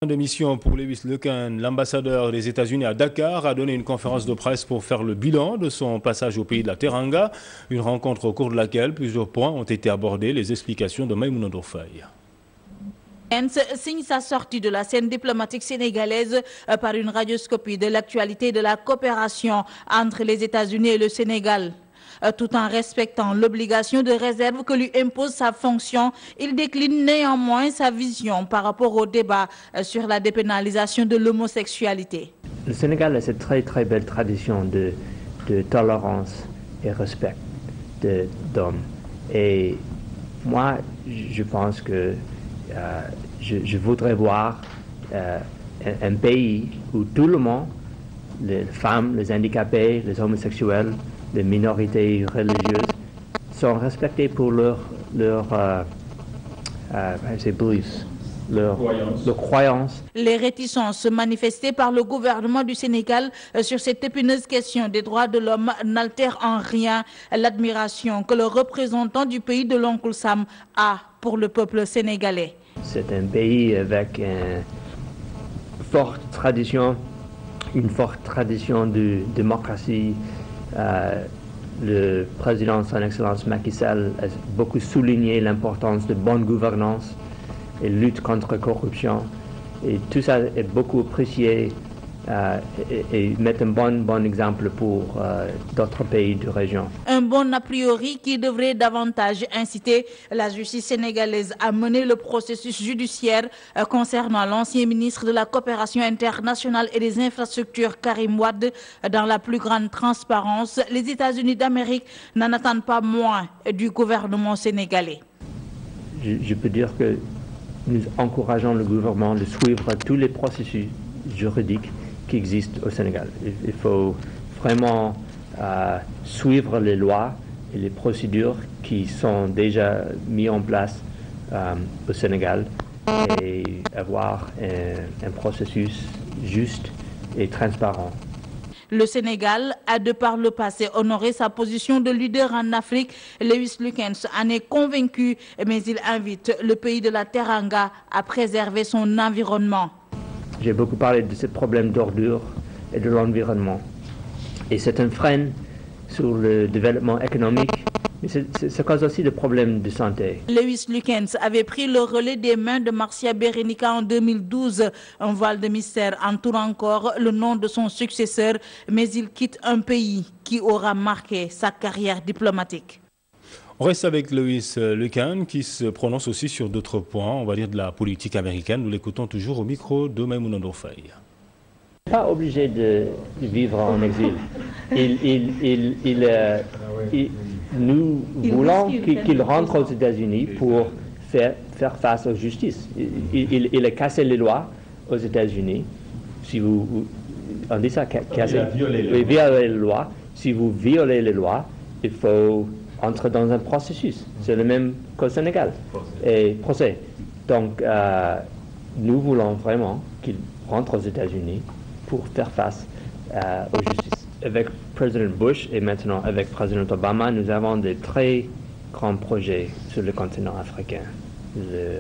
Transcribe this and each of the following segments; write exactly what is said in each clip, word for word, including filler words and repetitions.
De mission pour Lewis Lucan, l'ambassadeur des États-Unis à Dakar a donné une conférence de presse pour faire le bilan de son passage au pays de la Teranga, une rencontre au cours de laquelle plusieurs points ont été abordés, les explications de Maïmouna Ndourfaye. Signe sa sortie de la scène diplomatique sénégalaise par une radioscopie de l'actualité de la coopération entre les États-Unis et le Sénégal. Tout en respectant l'obligation de réserve que lui impose sa fonction, il décline néanmoins sa vision par rapport au débat sur la dépénalisation de l'homosexualité. Le Sénégal a cette très très belle tradition de, de tolérance et respect d'hommes. Et moi, je pense que euh, je, je voudrais voir euh, un, un pays où tout le monde, les femmes, les handicapés, les homosexuels, les minorités religieuses sont respectées pour leurs leur, euh, euh, beliefs, leurs leur croyances. Les réticences manifestées par le gouvernement du Sénégal sur cette épineuse question des droits de l'homme n'altèrent en rien l'admiration que le représentant du pays de l'Oncle Sam a pour le peuple sénégalais. C'est un pays avec une forte tradition, une forte tradition de démocratie. Euh, le président, son Excellence Macky Sall, a beaucoup souligné l'importance de bonne gouvernance et lutte contre la corruption. Et tout ça est beaucoup apprécié euh, et, et met un bon, bon exemple pour euh, d'autres pays de région. Un bon a priori qui devrait davantage inciter la justice sénégalaise à mener le processus judiciaire euh, concernant l'ancien ministre de la coopération internationale et des infrastructures Karim Wade dans la plus grande transparence. Les États-Unis d'Amérique n'en attendent pas moins du gouvernement sénégalais. Je, je peux dire que nous encourageons le gouvernement de suivre tous les processus juridiques qui existent au Sénégal. Il, il faut vraiment euh, suivre les lois et les procédures qui sont déjà mises en place euh, au Sénégal et avoir un, un processus juste et transparent. Le Sénégal a de par le passé honoré sa position de leader en Afrique. Lewis Lucan en est convaincu, mais il invite le pays de la Teranga à préserver son environnement. J'ai beaucoup parlé de ce problème d'ordure et de l'environnement. Et c'est un frein sur le développement économique, mais ça cause aussi des problèmes de santé. Lewis Lucan avait pris le relais des mains de Marcia Berenica en deux mille douze. Un voile de mystère entoure encore le nom de son successeur, mais il quitte un pays qui aura marqué sa carrière diplomatique. On reste avec Lewis Lucan qui se prononce aussi sur d'autres points, on va dire de la politique américaine. Nous l'écoutons toujours au micro de Maïmouna Ndourfaye. Pas obligé de vivre en exil. Il, il, il, il, euh, il, nous voulons qu'il qu'il rentre aux États-Unis pour faire, faire face aux justices. Il, il, il a cassé les lois aux États-Unis. Si vous, on dit ça, casser, violer les lois. Si vous violez les lois, il faut entrer dans un processus. C'est le même qu'au Sénégal. Et procès. Donc, euh, nous voulons vraiment qu'il rentre aux États-Unis pour faire face euh, aux justices. Avec président Bush et maintenant avec président Obama, nous avons de très grands projets sur le continent africain. Le euh,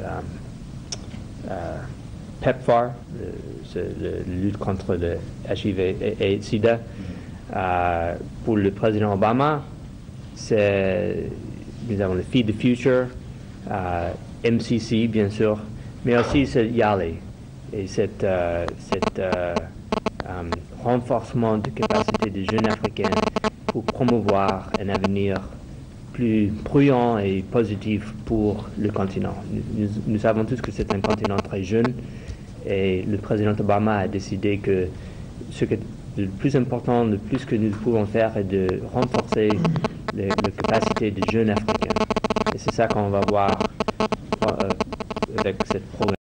euh, PEPFAR, la lutte contre le H I V et, et SIDA. Euh, pour le président Obama, c'est, nous avons le Feed the Future, euh, M C C bien sûr, mais aussi c'est YALI et cette, euh, cette euh, um, renforcement de capacité des jeunes africains pour promouvoir un avenir plus bruyant et positif pour le continent. Nous, nous savons tous que c'est un continent très jeune et le président Obama a décidé que ce que le plus important, le plus que nous pouvons faire est de renforcer les, les capacités des jeunes africains. Et c'est ça qu'on va voir euh, avec cette programme.